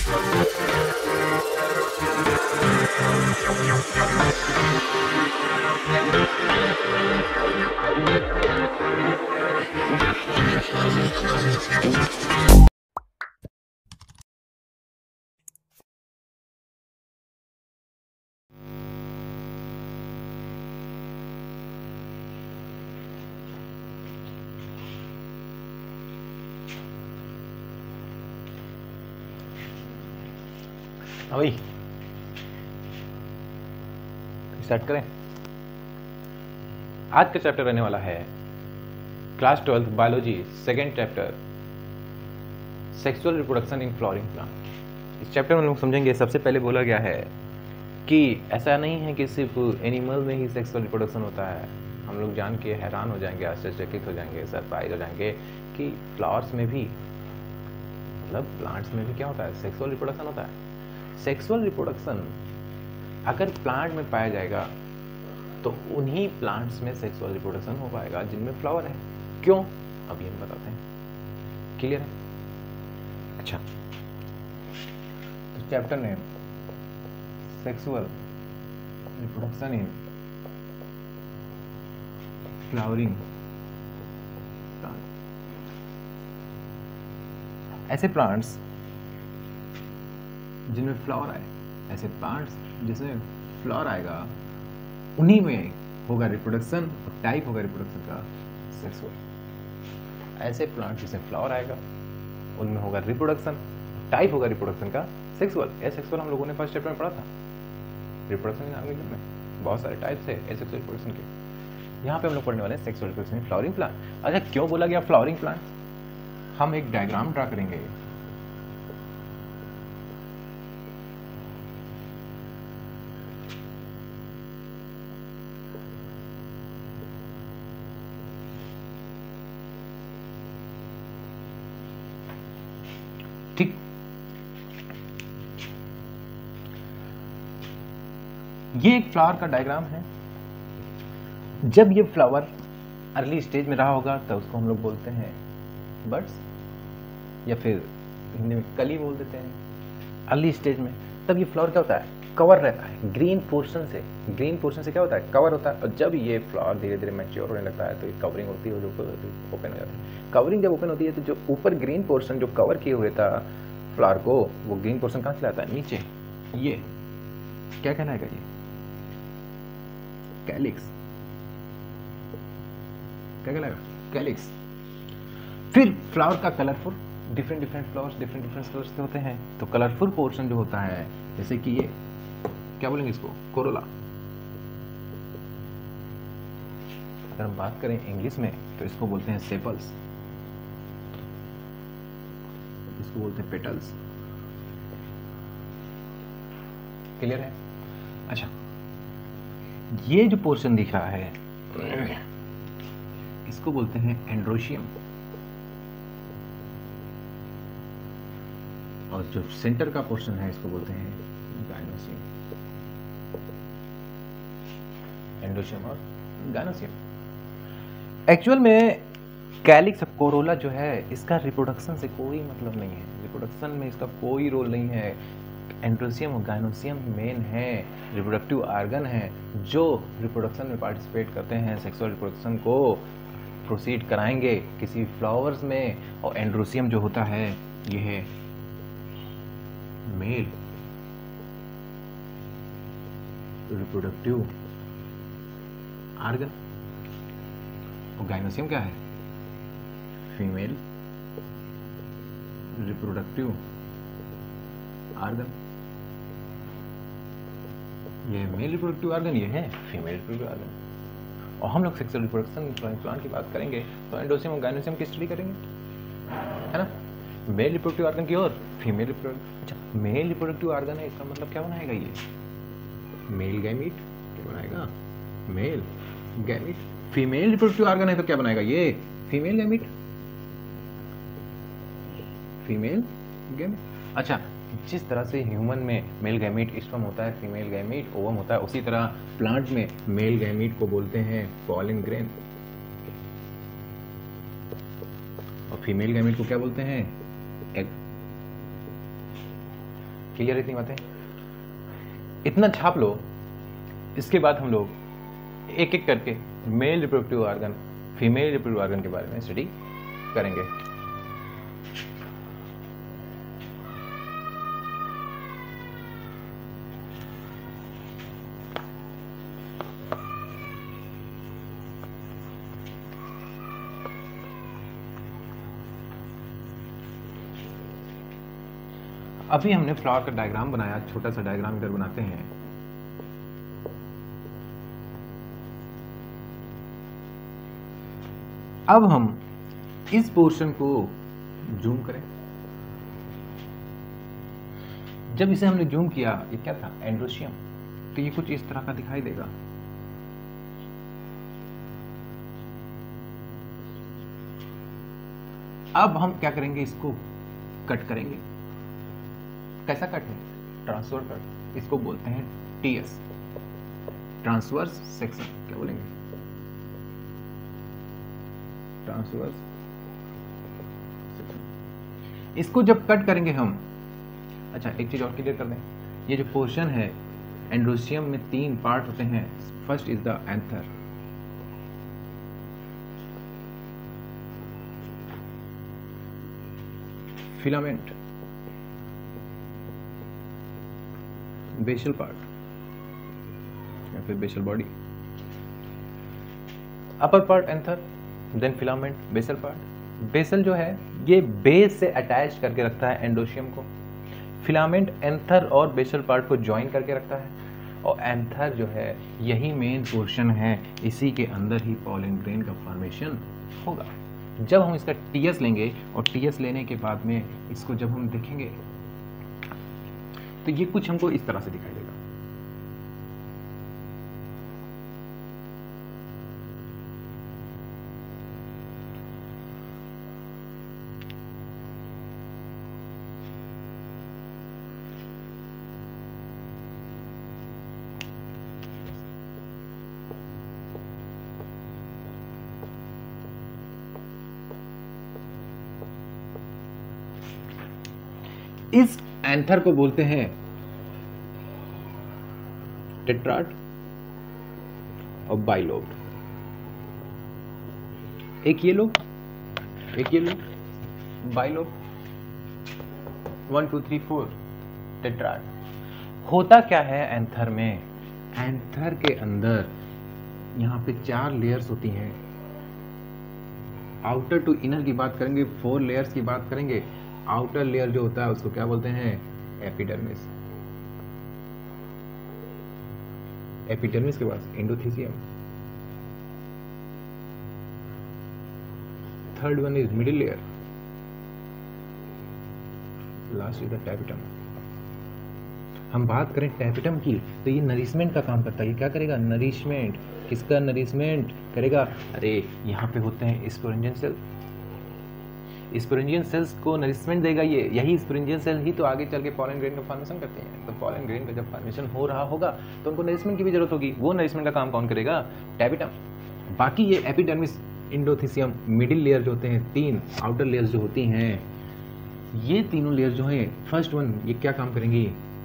हाँ भाई, स्टार्ट करें। आज का चैप्टर रहने वाला है class 12 biology second chapter sexual reproduction in flowering plant. इस चैप्टर में हम लोग समझेंगे, सबसे पहले बोला गया है कि ऐसा नहीं है कि सिर्फ एनिमल में ही सेक्सुअल रिप्रोडक्शन होता है। हम लोग जान के हैरान हो जाएंगे, आश्चर्यचकित हो जाएंगे, सरप्राइज हो जाएंगे कि फ्लावर्स में भी, मतलब प्लांट्स में भी क्या होता है, सेक्सुअल रिप्रोडक्शन होता है। सेक्सुअल रिप्रोडक्शन अगर प्लांट में पाया जाएगा तो उन्हीं प्लांट्स में सेक्सुअल रिप्रोडक्शन हो पाएगा जिनमें फ्लावर है। क्यों, अभी हम बताते हैं। क्लियर है? अच्छा, तो chapter name sexual reproduction in flowering plant. ऐसे प्लांट्स जिनमें फ्लावर आए, ऐसे प्लांट्स जिसमें फ्लावर आएगा, उन्हीं में होगा रिप्रोडक्शन, टाइप होगा रिप्रोडक्शन का सेक्सुअल। ऐसे प्लांट जिसमें फ्लावर आएगा उनमें होगा रिप्रोडक्शन, टाइप होगा रिप्रोडक्शन का सेक्सुअल। सेक्सुअल हम लोगों ने फर्स्ट चैप्टर में पढ़ा था। रिप्रोडक्शन इन ऑर्गेनिज्म में बहुत सारे टाइप्स है एसेक्सुअल रिप्रोडक्शन के। यहाँ पे हम लोग पढ़ने वाले हैं sexual reproduction in flowering plant. अच्छा, क्यों बोला गया फ्लावरिंग प्लांट? हम एक डायग्राम ड्रा करेंगे। ठीक, ये एक फ्लावर का डायग्राम है। जब ये फ्लावर अर्ली स्टेज में रहा होगा तो उसको हम लोग बोलते हैं बड्स, या फिर हिंदी में कली बोल देते हैं। अर्ली स्टेज में तब ये फ्लावर क्या होता है, कवर रहता है ग्रीन पोर्शन से। ग्रीन पोर्शन से क्या होता है, कवर होता है। और जब ये फ्लावर धीरे धीरे मैच्योर होने लगता है तो ये कवरिंग होती है, जो ओपन हो जाती है। कवरिंग जब ओपन होती है तो जो ऊपर ग्रीन पोर्शन जो कवर किए हुए था फ्लावर को, वो ग्रीन पोर्शन कहाँ चला जाता है, नीचे। ये क्या कहलाएगा, ये कैलिक्स। क्या कहलाएगा, कैलिक्स। फिर फ्लावर का colourful, different different flowers different different colours के होते हैं। तो कलरफुल पोर्शन जो होता है, जैसे कि ये क्या बोलेंगे इसको, कोरोला। अगर हम बात करें इंग्लिश में तो इसको बोलते हैं सेपल्स, इसको बोलते हैं पेटल्स। क्लियर है? अच्छा, ये जो पोर्शन दिख रहा है इसको बोलते हैं एंड्रोशियम, और जो सेंटर का पोर्शन है इसको बोलते हैं गायनोसियम। एंड्रोशियम और गायनोसियम। एक्चुअल में कैलिक्स ऑफ कोरोला जो है, इसका रिप्रोडक्शन से कोई मतलब नहीं है। रिप्रोडक्शन में इसका कोई रोल नहीं है। एंड्रोशियम और गायनोसियम मेन है, रिप्रोडक्टिव ऑर्गन है जो रिप्रोडक्शन में पार्टिसिपेट करते हैं, सेक्सुअल रिप्रोडक्शन को प्रोसीड कराएंगे किसी फ्लावर्स में। और एंड्रोशियम जो होता है ये है मेल रिप्रोडक्टिव ऑर्गन, और गायनोसियम क्या है, फीमेल रिप्रोडक्टिव ऑर्गन। ये मेल रिप्रोडक्टिव ऑर्गन, ये है फीमेल रिप्रोडक्टिव ऑर्गन। और हम लोग सेक्सुअल रिप्रोडक्शन प्लांट की बात करेंगे तो एंडोसियम और गायनोसियम की स्टडी करेंगे, है ना। मेल रिप्रोडक्टिव ऑर्गन की और फीमेल रिप्रोडक्टिव। अच्छा, मेल रिप्रोडक्टिव ऑर्गन है, इसका मतलब क्या बनाएगा, ये मेल गैमीट। क्या बनाएगा, male gamete. Female reproductive organ है तो क्या बनाएगा, ये फीमेल गैमीट, फीमेल गैमीट। अच्छा, जिस तरह से ह्यूमन में मेल गैमीट स्पर्म होता है, फीमेल गैमीट ओवम होता है, उसी तरह प्लांट में मेल गैमीट को बोलते हैं पॉलन ग्रेन, और फीमेल गैमीट को क्या बोलते हैं, एग। क्लियर इतनी बातें? इतना छाप लो, इसके बाद हम लोग एक एक करके male reproductive organ, female reproductive organ के बारे में स्टडी करेंगे। अभी हमने फ्लावर का डायग्राम बनाया, छोटा सा डायग्राम इधर बनाते हैं। अब हम इस पोर्शन को जूम करें। जब इसे हमने जूम किया, ये क्या था? एंड्रोशियम। तो ये कुछ इस तरह का दिखाई देगा। अब हम क्या करेंगे? इसको कट करेंगे। कैसा कट है? Transfer cut. इसको बोलते हैं टीएस, ट्रांसवर्स सेक्शन। क्या बोलेंगे? Transverse section. इसको जब कट करेंगे हम, अच्छा एक चीज और क्लियर कर दें, ये जो पोर्शन है एंड्रोशियम में 3 पार्ट होते हैं। First is the anther, filament, basal part या फिर basal body, upper part anther, then filament, basal part. Basal जो है ये बेस से अटैच करके रखता है एंडोशियम को। फिलामेंट एंथर और बेसल पार्ट को ज्वाइन करके रखता है, और एंथर जो है यही मेन पोर्शन है, इसी के अंदर ही पॉलन ग्रेन का फॉर्मेशन होगा। जब हम इसका टीएस लेंगे और टीएस लेने के बाद में इसको जब हम देखेंगे तो ये कुछ हमको इस तरह से दिखाई देगा। इस एंथर को बोलते हैं टेट्राड और बाइलोब। एक ये लोब, एक ये लोब, बाइलोब। 1 2 3 4 टेट्राड। होता क्या है एंथर में? एंथर के अंदर यहाँ पे 4 लेयर्स होती हैं। आउटर टू इनर की बात करेंगे, 4 लेयर्स की बात करेंगे। आउटर लेयर जो होता है उसको क्या बोलते हैं? एपिडर्मिस। एपिडर्मिस के पास endothecium. Third one is middle layer, last is the tapetum. हम बात करें टैपिटम की तो ये नरिशमेंट का काम करता है। ये क्या करेगा? नरिशमेंट। किसका नरिशमेंट करेगा? अरे यहाँ पे होते हैं स्पोरेंजियन सेल। स्पोरेंजियन सेल्स को नरिशमेंट देगा ये। यही स्पोरेंजियन सेल ही तो आगे चल के पॉलन ग्रेन का फॉर्मेशन करते हैं। तो पॉलन ग्रेन का जब फॉर्मेशन हो रहा होगा तो उनको नरिशमेंट की भी जरूरत होगी। वो नरिशमेंट का काम कौन करेगा? टैपिटम। बाकी ये एपिडर्मिस, एंडोथीसियम, मिडिल लेयर जो होते हैं 3 आउटर लेयर्स जो होती हैं, ये तीनों लेयर जो हैं, फर्स्ट वन ये क्या काम करेंगी?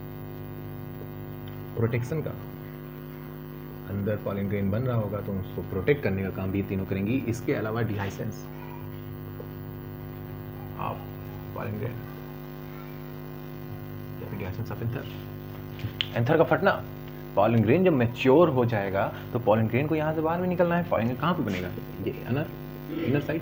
प्रोटेक्शन का। अंदर पॉलन ग्रेन बन रहा होगा तो उसको प्रोटेक्ट करने का काम भी तीनों करेंगी। इसके अलावा dehiscence of pollen grain, dehiscence of anther. Anther का फटना। पॉलन ग्रेन जब मैच्योर हो जाएगा तो पॉलन ग्रेन को यहाँ से बाहर भी निकलना है। पॉलन ग्रेन कहाँ पे बनेगा? ये इनर साइड।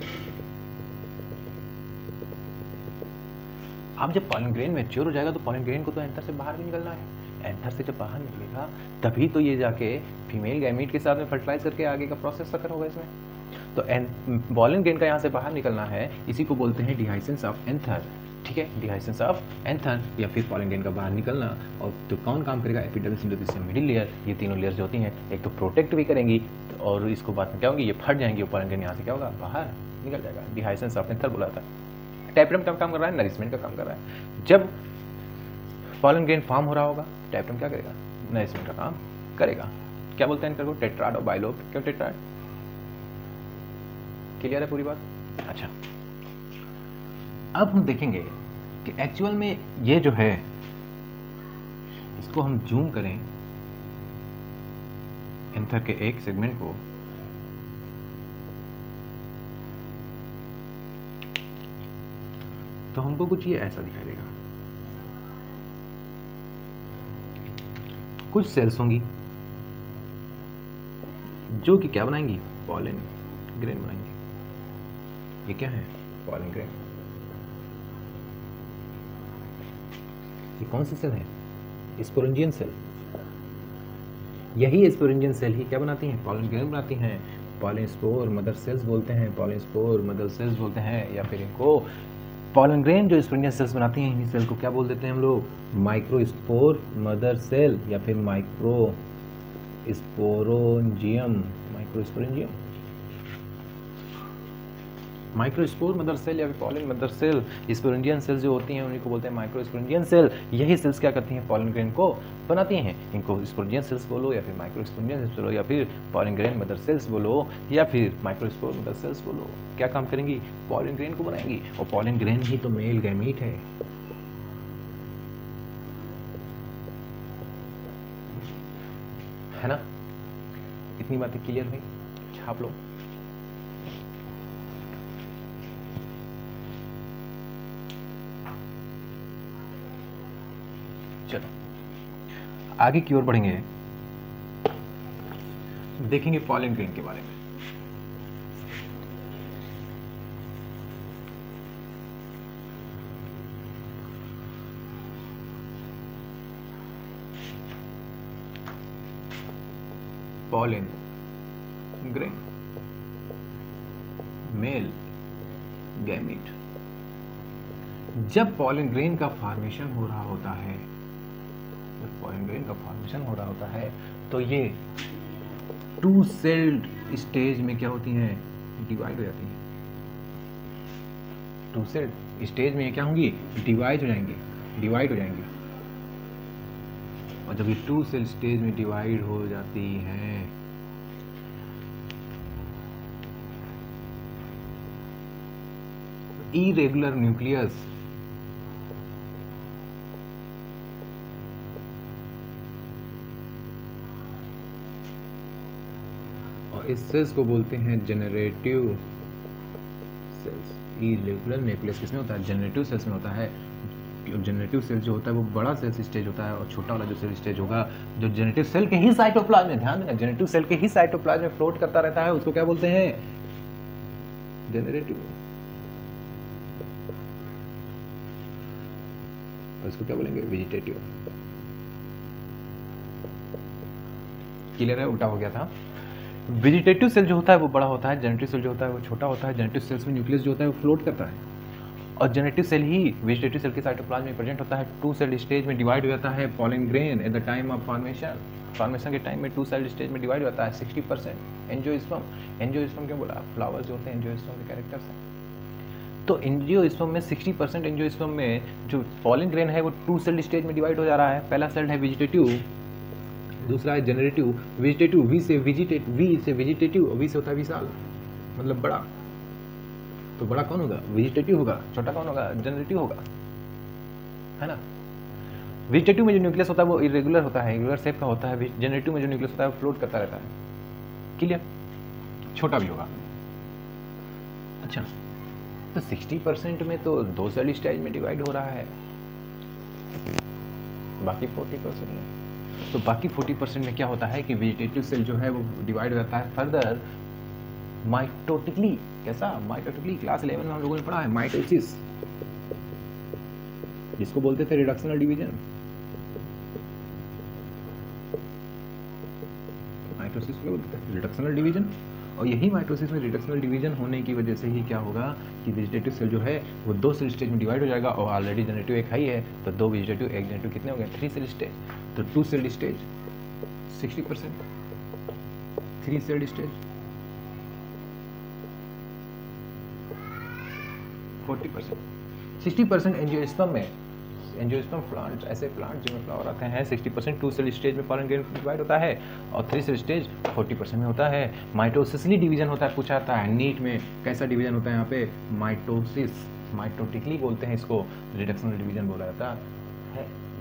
अब जब पॉलन ग्रेन मैच्योर हो जाएगा तो पॉलन ग्रेन को तो एंथर से बाहर भी निकलना है। एंथर से जब बाहर निकलेगा तभी तो ये जाके फीमेल गैमीट के साथ में फर्टिलाइज करके आगे का प्रोसेस सकर होगा इसमें। तो पॉलन ग्रेन का यहाँ से बाहर निकलना है, इसी को बोलते हैं डिहाइसेंस ऑफ एंथर। ठीक है, डिहाइसेंस ऑफ एंथर या फिर पॉलन ग्रेन का बाहर निकलना। और तो कौन काम करेगा? Epidermis, endothecium, middle layer. ये तीनों लेयर्स जो होती हैं एक तो प्रोटेक्ट भी करेंगी और इसको बाद में क्या होंगी? ये फट जाएंगी और पॉलन ग्रेन यहाँ से क्या होगा? बाहर निकल जाएगा। डिहाइसेंस ऑफ एंथर बोला था। टैपिटम का काम कर रहा है? नरिशमेंट का काम कर रहा है। जब पॉलन ग्रेन फॉर्म हो रहा होगा टैपिटम क्या करेगा? नरिशमेंट का काम करेगा। क्या बोलते हैं इनको? टेट्राड और बाइलोब। क्यों टेट्राड? क्लियर है पूरी बात? अच्छा, अब हम देखेंगे कि एक्चुअल में ये जो है इसको हम जूम करें एंथर के एक सेगमेंट को, तो हमको कुछ ये ऐसा दिखाई देगा। कुछ सेल्स होंगी जो कि क्या बनाएंगी, पॉलन ग्रेन बनाएंगे। ये क्या है, पॉलन ग्रेन। ये कौन सी सेल है, स्पोरेंजियन सेल। यही स्पोरेंजियन सेल ही क्या बनाती हैं, पॉलन ग्रेन बनाती हैं। पॉलन स्पोर मदर सेल्स बोलते हैं, पॉलन स्पोर मदर सेल्स बोलते हैं, या फिर इनको पॉलन ग्रेन जो स्पोरेंजियन सेल्स बनाती हैं, इन्हीं सेल को क्या बोल देते हैं हम लोग, माइक्रोस्पोर मदर सेल, या फिर microsporangium, microsporangium, microspore mother cell या फिर pollen mother cell. Sporangium cells जो होती हैं उन्हीं को बोलते हैं माइक्रोस्पोरेंजियन सेल। यही सेल्स क्या करती हैं, पॉलन ग्रेन को बनाती हैं। इनको स्पोरेंजियन सेल्स बोलो, या फिर माइक्रोस्पोरेंजियन सेल्स बोलो, या फिर पॉलन ग्रेन मदर सेल्स बोलो, या फिर माइक्रोस्पोर मदर सेल्स बोलो। क्या काम करेंगी, पॉलन ग्रेन को बनाएंगी। और पॉलन ग्रेन ही तो मेल गैमीट है ना। इतनी बातें क्लियर हुई, छाप लो। चलो आगे की ओर बढ़ेंगे, देखेंगे पॉलन ग्रेन के बारे में। Pollen grain male gamete. जब पॉलन ग्रेन का फॉर्मेशन हो रहा होता है, जब पॉलन ग्रेन का फॉर्मेशन हो रहा होता है, तो ये टू सेल्ड स्टेज में क्या होती हैं, डिवाइड हो जाती हैं। टू सेल्ड स्टेज में क्या होंगी, डिवाइड हो जाएंगी, डिवाइड हो जाएंगी। और जब ये टू सेल स्टेज में डिवाइड हो जाती हैं, इरेगुलर न्यूक्लियस और इस सेल्स को बोलते हैं जनरेटिव सेल्स। इरेगुलर न्यूक्लियस किसमें होता है, जनरेटिव सेल्स में होता है। जनरेटिव सेल जो होता है वो बड़ा सेल स्टेज होता है, और छोटा वाला जो सेल स्टेज होगा, जो जनरेटिव सेल के ही साइटोप्लाज्म में, ध्यान देना, जनरेटिव सेल के ही साइटोप्लाज्म में फ्लोट करता रहता है, उसको क्या बोलते हैं, जनरेटिव। और इसको क्या बोलेंगे, वेजिटेटिव। क्लियर है, उल्टा हो गया था। वेजिटेटिव सेल जो होता है वो बड़ा होता है, जनरेटिव सेल जो होता है वो छोटा होता है। जनरेटिव सेल्स में न्यूक्लियस जो होता है वो फ्लोट करता है, और जनरेटिव सेल ही वेजिटेटिव सेल के साइटोप्लाज्म में प्रेजेंट होता है। टू सेल स्टेज में डिवाइड हो जाता है pollen grain at the time of formation. Formation के टाइम में टू सेल स्टेज में डिवाइड होता है। 60% एंजियोस्पर्म। एंजियोस्पर्म क्यों बोला, फ्लावर्स जो होते हैं एंजियोस्पर्म के कैरेक्टर्स हैं। तो एंजियोस्पर्म में 60% एंजियोस्पर्म में जो पॉलन ग्रेन है वो टू सेल स्टेज में डिवाइड हो जा रहा है। पहला सेल है वेजिटेटिव, दूसरा है जनरेटिव। वेजिटेटिव, वी से वेजिटेटिव, वी से होता है विशाल, मतलब बड़ा। तो बड़ा कौन होगा, वेजिटेटिव होगा। छोटा कौन होगा, जनरेटिव होगा, है ना। वेजिटेटिव में जो न्यूक्लियस होता है वो इरेगुलर होता है, इरेगुलर शेप का होता है। जनरेटिव में जो न्यूक्लियस होता है वो फ्लोट करता रहता है। क्लियर, छोटा भी होगा। अच्छा, तो 60% में तो दो सेल स्टेज में डिवाइड हो रहा है, बाकी 40% में। तो बाकी 40% में क्या होता है कि वेजिटेटिव सेल जो है वो डिवाइड हो जाता है फर्दर माइटोटिकली। कैसा, माइटोटिकली। क्लास 11 में हम लोगों ने पढ़ा है माइटोसिस, जिसको बोलते थे रिडक्शनल डिवीजन। माइटोसिस को बोलते थे रिडक्शनल डिवीजन। और यही माइटोसिस में रिडक्शनल डिवीजन होने की वजह से ही क्या होगा कि वेजिटेटिव सेल जो है वो दो सेल स्टेज में डिवाइड हो जाएगा। और ऑलरेडी जनरेटिव एक ही है, तो दो वेजिटेटिव एक जनरेटिव कितने हो गए, 3 सेल स्टेज। तो 2 cell stage 60%, 3 cell stage 40%। 60% angiosperm में, एंजियोस्पर्म प्लांट, ऐसे प्लांट जिनमें फ्लावर आते हैं, 60% 2 सेल स्टेज में पॉलन ग्रेन डिवाइड होता है, और 3 सेल स्टेज 40% में होता है। माइटोसिसली डिवीजन होता है, पूछा जाता है नीट में कैसा डिवीजन होता है यहाँ पे, माइटोसिस। माइटोटिकली बोलते हैं इसको, रिडक्शनल डिवीजन बोला जाता है।